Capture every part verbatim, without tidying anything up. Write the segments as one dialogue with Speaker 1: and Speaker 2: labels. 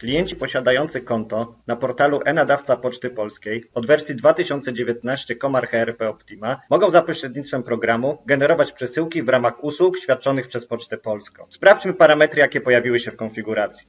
Speaker 1: Klienci posiadający konto na portalu e-nadawca Poczty Polskiej od wersji dwa tysiące dziewiętnaście Commar H R P Optima mogą za pośrednictwem programu generować przesyłki w ramach usług świadczonych przez Pocztę Polską. Sprawdźmy parametry, jakie pojawiły się w konfiguracji.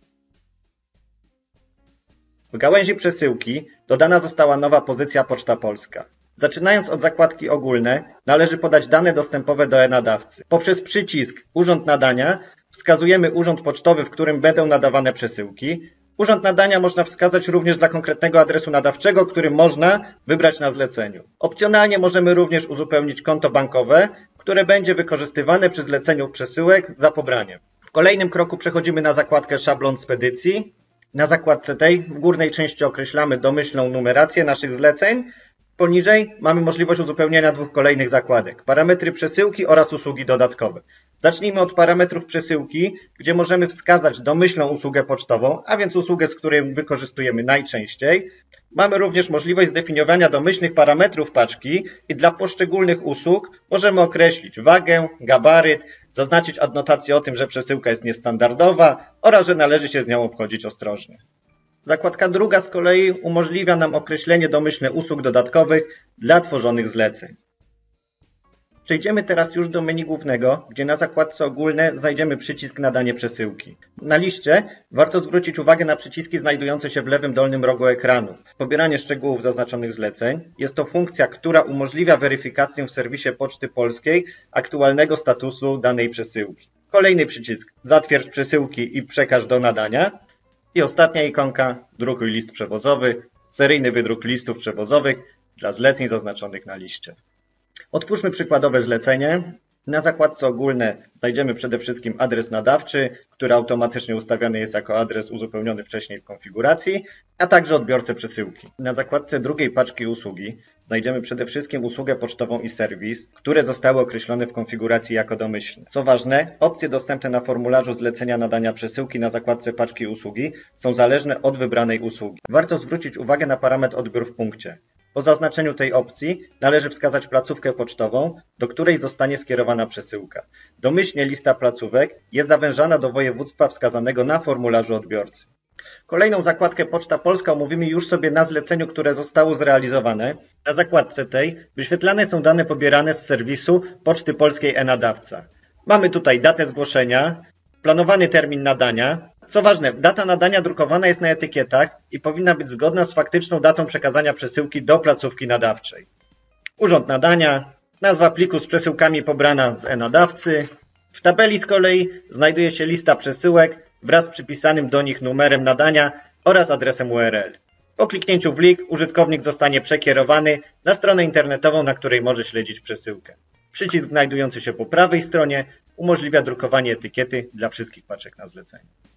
Speaker 1: W gałęzi przesyłki dodana została nowa pozycja Poczta Polska. Zaczynając od zakładki ogólne, należy podać dane dostępowe do e-nadawcy. Poprzez przycisk Urząd Nadania wskazujemy urząd pocztowy, w którym będą nadawane przesyłki. Urząd nadania można wskazać również dla konkretnego adresu nadawczego, który można wybrać na zleceniu. Opcjonalnie możemy również uzupełnić konto bankowe, które będzie wykorzystywane przy zleceniu przesyłek za pobraniem. W kolejnym kroku przechodzimy na zakładkę Szablon spedycji. Na zakładce tej w górnej części określamy domyślną numerację naszych zleceń. Poniżej mamy możliwość uzupełnienia dwóch kolejnych zakładek: parametry przesyłki oraz usługi dodatkowe. Zacznijmy od parametrów przesyłki, gdzie możemy wskazać domyślną usługę pocztową, a więc usługę, z której wykorzystujemy najczęściej. Mamy również możliwość zdefiniowania domyślnych parametrów paczki i dla poszczególnych usług możemy określić wagę, gabaryt, zaznaczyć adnotację o tym, że przesyłka jest niestandardowa oraz że należy się z nią obchodzić ostrożnie. Zakładka druga z kolei umożliwia nam określenie domyślnych usług dodatkowych dla tworzonych zleceń. Przejdziemy teraz już do menu głównego, gdzie na zakładce ogólne znajdziemy przycisk Nadanie przesyłki. Na liście warto zwrócić uwagę na przyciski znajdujące się w lewym dolnym rogu ekranu. Pobieranie szczegółów zaznaczonych zleceń. Jest to funkcja, która umożliwia weryfikację w serwisie Poczty Polskiej aktualnego statusu danej przesyłki. Kolejny przycisk Zatwierdź przesyłki i przekaż do nadania. I ostatnia ikonka Drukuj list przewozowy, seryjny wydruk listów przewozowych dla zleceń zaznaczonych na liście. Otwórzmy przykładowe zlecenie. Na zakładce ogólne znajdziemy przede wszystkim adres nadawczy, który automatycznie ustawiany jest jako adres uzupełniony wcześniej w konfiguracji, a także odbiorcę przesyłki. Na zakładce drugiej paczki usługi znajdziemy przede wszystkim usługę pocztową i serwis, które zostały określone w konfiguracji jako domyślne. Co ważne, opcje dostępne na formularzu zlecenia nadania przesyłki na zakładce paczki usługi są zależne od wybranej usługi. Warto zwrócić uwagę na parametr odbiór w punkcie. Po zaznaczeniu tej opcji należy wskazać placówkę pocztową, do której zostanie skierowana przesyłka. Domyślnie lista placówek jest zawężana do województwa wskazanego na formularzu odbiorcy. Kolejną zakładkę Poczta Polska omówimy już sobie na zleceniu, które zostało zrealizowane. Na zakładce tej wyświetlane są dane pobierane z serwisu Poczty Polskiej e-nadawca. Mamy tutaj datę zgłoszenia, planowany termin nadania. Co ważne, data nadania drukowana jest na etykietach i powinna być zgodna z faktyczną datą przekazania przesyłki do placówki nadawczej. Urząd nadania, nazwa pliku z przesyłkami pobrana z e-nadawcy. W tabeli z kolei znajduje się lista przesyłek wraz z przypisanym do nich numerem nadania oraz adresem U R L. Po kliknięciu w link użytkownik zostanie przekierowany na stronę internetową, na której może śledzić przesyłkę. Przycisk znajdujący się po prawej stronie umożliwia drukowanie etykiety dla wszystkich paczek na zlecenie.